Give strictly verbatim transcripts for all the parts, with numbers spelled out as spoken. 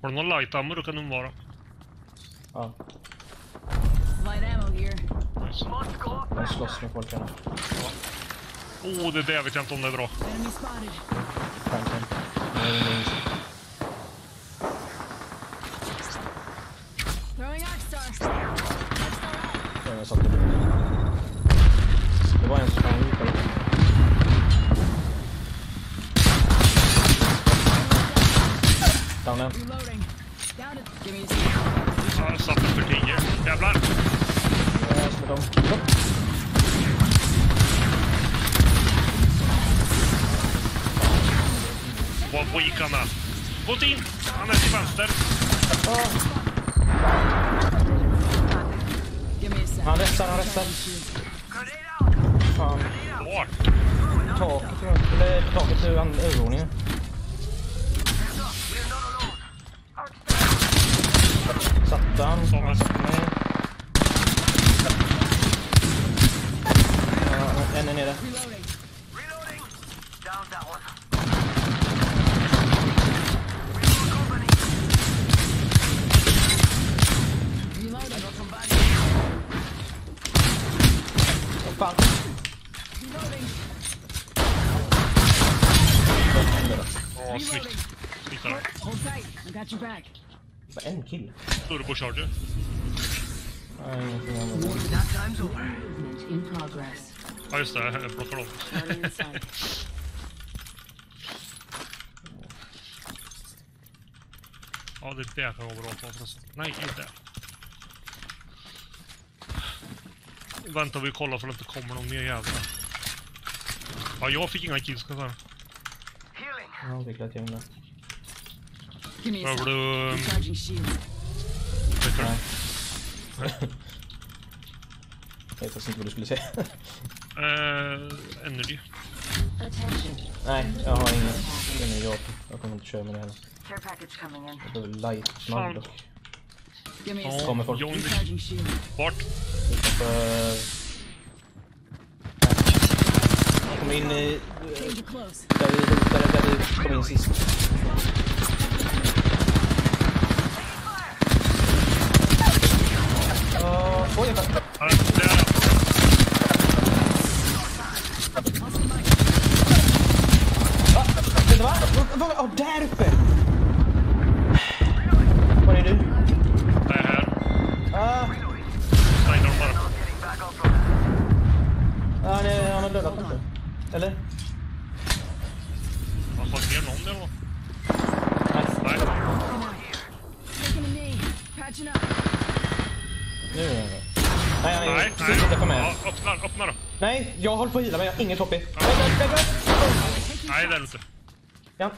Har du någon light ammo då kan du vara? Ja. Light ammo here. Jag slåss med folk här. Ja. Åh, oh, det där vet jag inte om det är bra. Enemy spotted. Tanken. Throwing Arcstar. Ja, jag satt det. Det var en som sprang ut där. Down den. Reloading. Down it. Give me a second. Ja, jag satt den för tio. Jävlar! Jag ska dem. Var gick han med? Gått in! Han är till vänster. Han rättar, han rättar. Fan. Vart? Taket, eller taket ur övervåningen. Satt han. Som en... Ja, en är nere. Fan. Åh, snyggt. Snyggt där. Hold tight. I got your back. Vad en kill? Turbocharger. Nej, ingenting annat. Movement in progress. Ja, just det. Jag plockar om. Ja, det är där kan vara bra på förresten. Nej, inte där. Vänta, vi kollar för att det inte kommer någon mer jävla. Ja, jag fick inga kills, kan jag säga. Ja, jag fick lätt gäng där. Behöver du... Recharging shield. Vet du? Nej. Jag vet faktiskt inte vad du skulle säga. Eh, energy. Nej, jag har ingen. ingen jag, jag kommer inte köra med det heller. Care package coming in. Jag behöver light snabb dock. Give me a Ja, second. Kommer folk. John, Recharging shield. vart? Utanför... Jag kommer in i... Danger close. Där vi, där, där vi kom in sist. Uh, oj, jag Ja, där är det var... Åh, där uppe! Var är du? det är här. Ah, Snider de bara. ah nej, han har dödat inte. Eller? Han har fått ner någon eller vad? Nej. Nej. Taking a knee. Patching up. Nu är det. Nej, nej, Nej, nej. Sluta för mig. Ja, öppna, öppna då. Nej, jag håller på att hila men jag har inget hopp i. Ja. Nej, det är det inte. Ja.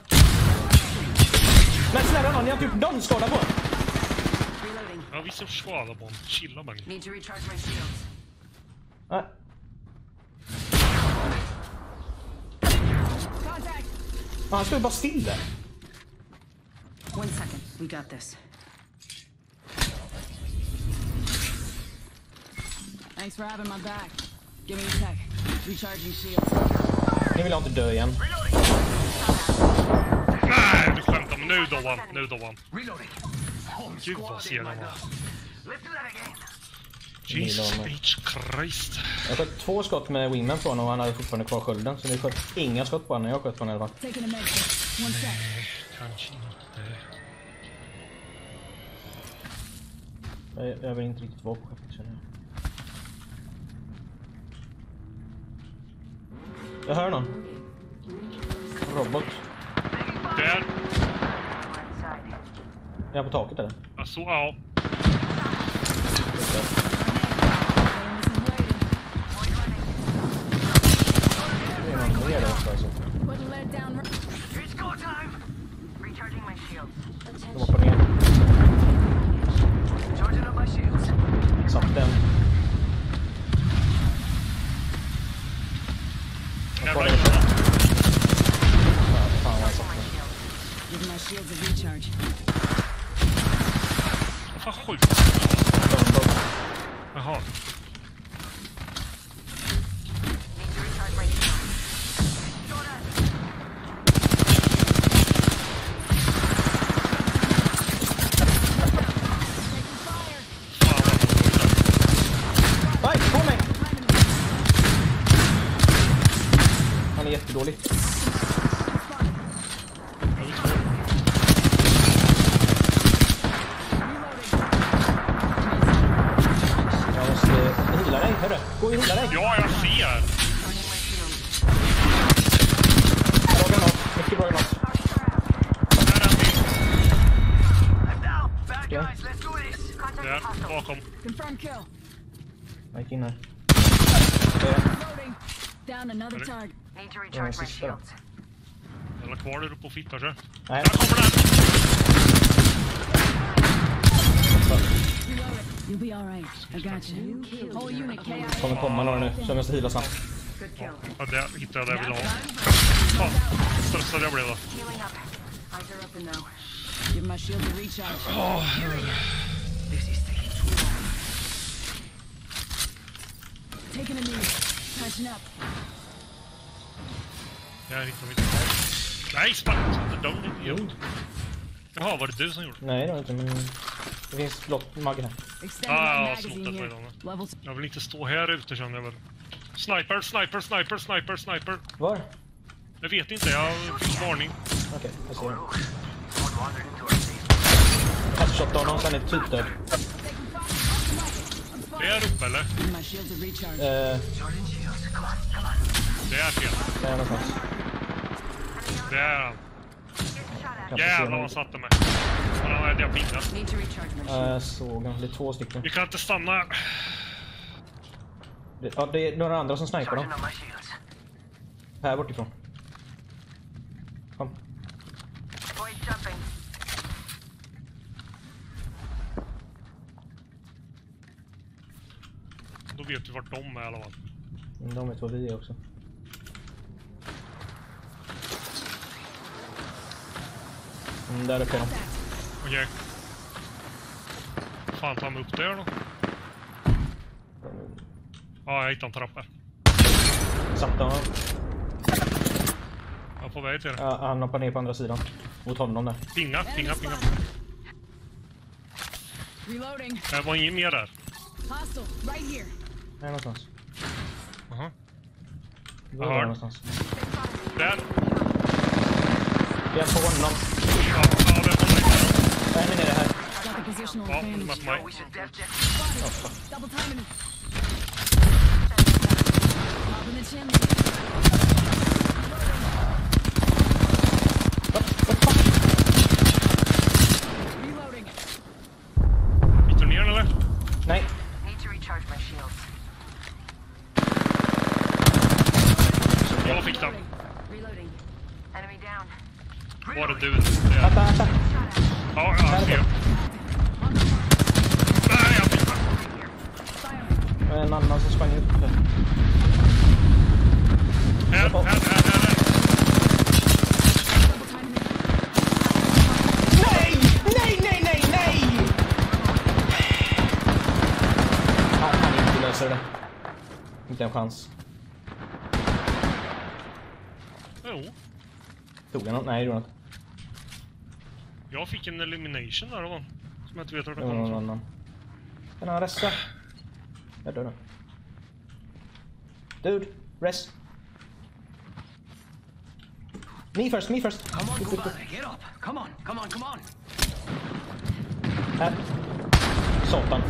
Men snälla någon, jag har typ någon skada på. Reloading. Ja, vi ser skada på honom. Chilla bara. Need to recharge my shields. Nej. Contact. Han står ju bara still där. One second. We got this. Thanks for having my back. Give me a sec. Recharging shield. Ni vill jag inte dö igen. Nej, du skämtar. Men nu då han. Nu då han. Gud vad ser den var. Jesus H. Christ. Jag sköt två skott med wingman på honom och han hade fortfarande kvar skölden. Så ni sköt inga skott på honom när jag sköt på honom i alla fall. Taking a medkit. One sec. Kanske inte. Jag, jag vill inte riktigt vara på skeppet känner jag. Jag hör någon. Robot. Där. Är jag på taket eller? Alltså, ja. Det är någon mer där också alltså. Put a lead down. It's go time. Recharging my shields. De hoppar ner. Charging up my shields. Satt den. Jävlar. Ja, fan jag satt den. Give my shields a recharge. Vad fan sjukt. Jaha. Need to recharge my shields. dig. Ja, jag ser! Bra granat. Mycket bra granat. Där är en till. I'm down. Bad Yeah. guys, let's do this. Där, bakom. Confirm kill. Jag gick in här. Reloading. Down another target. Need to Ja, recharge my sista. shields. Jävla kvar där uppe och fittar sig. Nej. Där kommer den! Reload it. You'll be alright. I got you. Whole unit K I. Kommer komma några nu, så jag måste heala snabbt. Good kill. Ja, där hittade jag det jag ville ha. Ja, stressad jag blev då. Healing up. Eyes are open now. Give my shield a recharge. This is taking too long. Taking a knee. Patching up. Där hittar vi inte. Nej, spark! Inte dum, idiot. Jaha, var det du som gjorde det? Nej, det var inte, men det finns blått magg här. Extending Ah, my jag har snott magazine det here. redan. Levels. Jag vill inte stå här ute, känner jag väl. Sniper, sniper, sniper, sniper, sniper. Var? Jag vet inte, jag fick varning. Okej, jag ser den. Someone wandered into our safe. Headshot av någon, sen är typ död. Det är uppe, eller? Give my shield a recharge. Eh, Charging shields. Come on, come on. Det är fel. där är någonstans. Det är han. Jag Jävlar, han satte mig. Han hade jag pingat. Need to recharge my shields. Jag såg han, det är två stycken. Vi kan inte stanna här. Det, ja, det är några andra som snipar dem. Charging on my shields. Här bortifrån. Kom. Void jumping. Då vet vi vart de är i alla fall. Men de vet vad vi är också. Mm, där uppe är de. Okej. Fan, ta mig upp där då. Ja, jag hittade en trappa. Satte honom. Jag är på väg till det. Ja, han hoppar ner på andra sidan. Mot honom där. Pinga, pinga, pinga. Reloading. Det var ingen mer där. Hostile. Right here. Här någonstans. Aha. Var Jag är hör. någonstans? Där. Jag är på honom. Ja, ja, det var mig. Nej, men är det här? Got the positional Ja, advantage. de är på mig. We should def def. Double timing. Pop in the chin. Reloading. Gick du ner eller? Nej. Need to recharge my shields. Jag fick den. Reloading. Enemy down. Var det du? Det. Vänta, vänta. Ja, jag ser. Nej, jag fick den. Det är en annan som sprang ut. Här, här, här, här, här. Nej! Nej, nej, nej, nej! Han kan inte lösa det. Inte en chans. Jo, Tog han något? Nej, det gjorde han inte. jag fick en elimination där då. Som jag inte vet var det Det var kom någon ifrån. annan. Kan han resta? Jag dör då. Dude, rest. Me first, me first. Come on, Kuba. Get up. Come on, come on, come on. Här. Satan.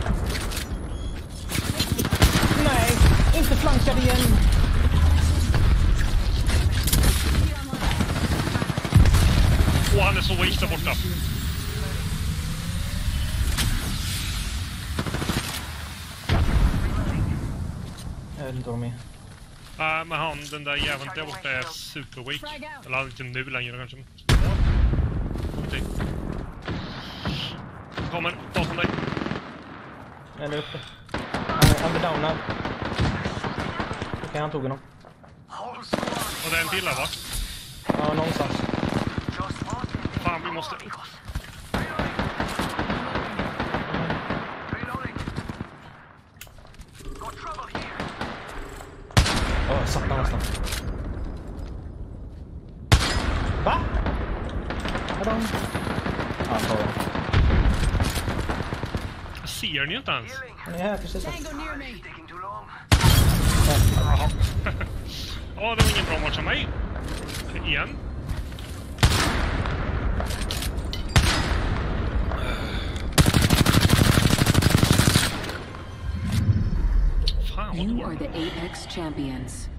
Nej, inte flankad igen. Åh, han är så weak där borta. Jag vet inte vad de är. Nej, men han, den där jäveln där borta är super weak. Eller han är inte nu längre kanske. Kom till. Kommer, bakom dig. Jag är där uppe. Han, han blir downad. Okej, han tog honom. Whole squad. Och det är en till här, va? Ja, någonstans. Just spotted. Fan, vi måste... Reloading. Got trouble here. Åh, jag satt han nästan. Va? Är de? Ja, han tar den. Jag ser ni inte ens? Healing. Han är här precis här. Tango near me. Taking too long. Jaha. Ja, det var ingen bra match av mig. Igen. Fan vad You dåligt. are the Apex champions.